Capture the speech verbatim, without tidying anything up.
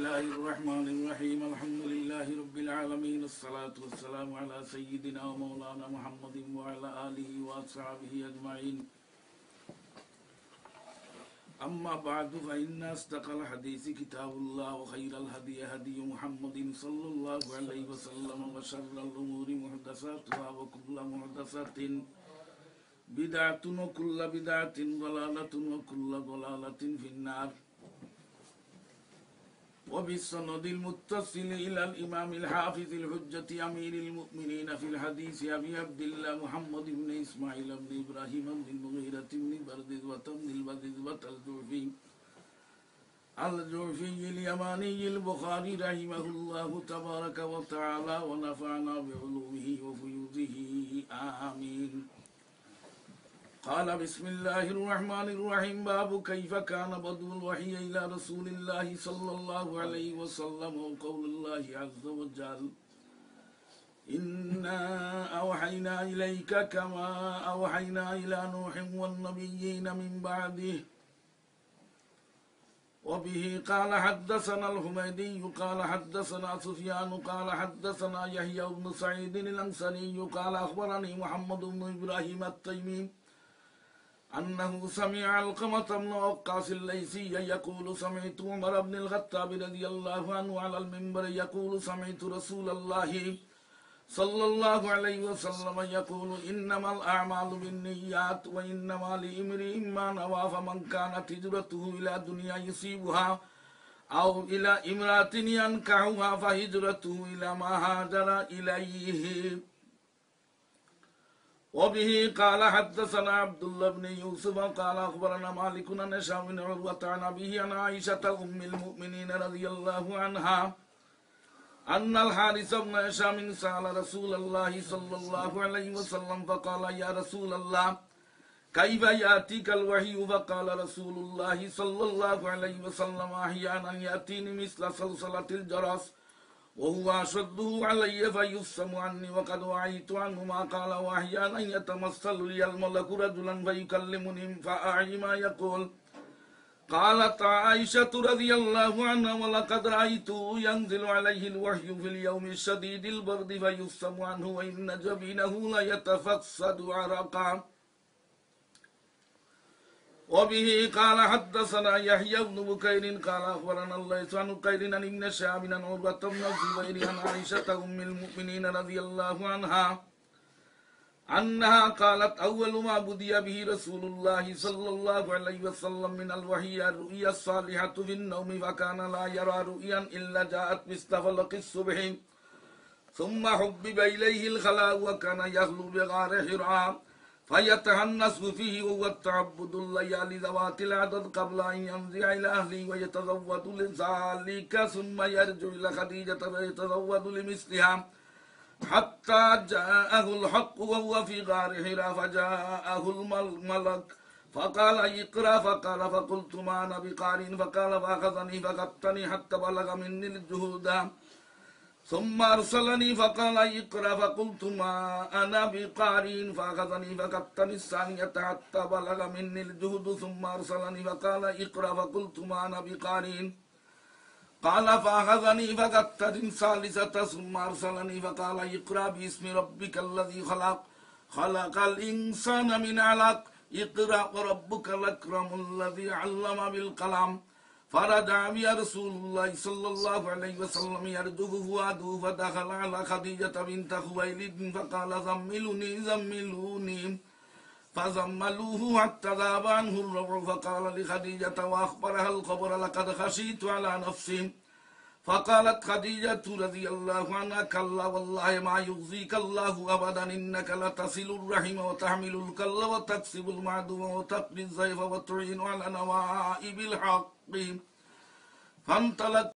الله الرحمن الرحيم الحمد لله رب العالمين الصلاة والسلام على سيدنا ومولانا محمد وعلى آله وأصحابه أجمعين أما بعد فإن أصدق الحديث كتاب الله وخير الهدي هدي محمد صلى الله عليه وسلم وشر الأمور محدثاتها وكل محدثة بدعة وكل بدعة ضلالة وكل ضلالة في النار. وبالسند المتصل إلى الإمام الحافظ الحجة أمير المؤمنين في الحديث أبي عبد الله محمد بن إسماعيل بن إبراهيم بن المغيرة بن بردزوة بن البردزوة الجعفي الجعفي اليماني البخاري رحمه الله تبارك وتعالى ونفعنا بعلومه وفيوضه آمين. قال بسم الله الرحمن الرحيم باب كيف كان بدء الوحي إلى رسول الله صلى الله عليه وسلم وقول الله عز وجل إنا أوحينا إليك كما أوحينا إلى نوح والنبيين من بعده. وبه قال حدثنا الحميدي قال حدثنا سفيان قال حدثنا يحيى بن سعيد الأنصاري قال أخبرني محمد بن إبراهيم التيمي أنه سمع علقمة بن وقاص الليثي يقول سمعت عمر بن الخطاب رضي الله عنه على المنبر يقول سمعت رسول الله صلى الله عليه وسلم يقول إنما الأعمال بالنيات وإنما لامرئ ما نوى فمن كانت هجرته إلى دنيا يصيبها أو إلى امرأة ينكحها فهجرته إلى ما هاجر إليه. وبه قال حدثنا عبد الله بن يوسف قال أخبرنا مالك عن هشام بن عروة عن أبيه عن عائشة أم المؤمنين رضي الله عنها أن الحارث بن هشام سأل رسول الله صلى الله عليه وسلم فقال يا رسول الله كيف يأتيك الوحي؟ فقال رسول الله صلى الله عليه وسلم أحيانا يأتيني مثل صلصلة الجرس وهو أشده علي فيفصم عني وقد وعيت عنه ما قال وأحيانا يتمثل لي الملك رجلا فيكلمني فأعي ما يقول. قالت عائشة رضي الله عنها ولقد رأيته ينزل عليه الوحي في اليوم الشديد البرد فيفصم عنه وإن جبينه ليتفسد عرقا. وبه قال حدثنا يحيى بن بكير قال أخبرنا الليث عن بكير عن ابن شهاب عن عروة بن الزبير عن عائشة أم المؤمنين رضي الله عنها أنها قالت أول ما بدي به رسول الله صلى الله عليه وسلم من الوحي الرؤيا الصالحة في النوم فكان لا يرى رؤيا إلا جاءت مثل فلق الصبح ثم حبب إليه الخلاء وكان يخلو بغار حراء فيتهنس فيه وهو التعبد الليالي ذوات العدد قبل أن يمضي إلى أهله ويتزود لذلك ثم يرجع إلى خديجة فيتزود لمثلها حتى جاءه الحق وهو في غار حراء فجاءه الملك فقال اقرأ فقال فقلت ما أنا بقارئ فقال فأخذني فغطني حتى بلغ مني الجهود ثم أرسلني فقال اقرأ فقلت ما أنا بقارئ فأخذني فغطني الثانية حتى بلغ مني الجهد ثم أرسلني فقال اقرأ فقلت ما أنا بقارئ قال فأخذني فغطني الثالثة ثم أرسلني فقال اقرأ باسم ربك الذي خلق خلق الإنسان من علق اقرأ وربك الأكرم الذي علم بالقلم. فرجع بي رسول الله صلى الله عليه وسلم يرجف فؤاده فدخل على خديجة بنت خويلد فقال زملوني زملوني فزملوه حتى ذهب عنه الروع فقال لخديجة وأخبرها الخبر لقد خشيت على نفسي. فقالت خديجة رضي الله عنها كلا والله ما يخزيك الله أبدا إنك لتصل الرحم وتحمل الكل وتكسب المعدوم وتقضي الضيف وتعين على نوائب الحق. فانطلق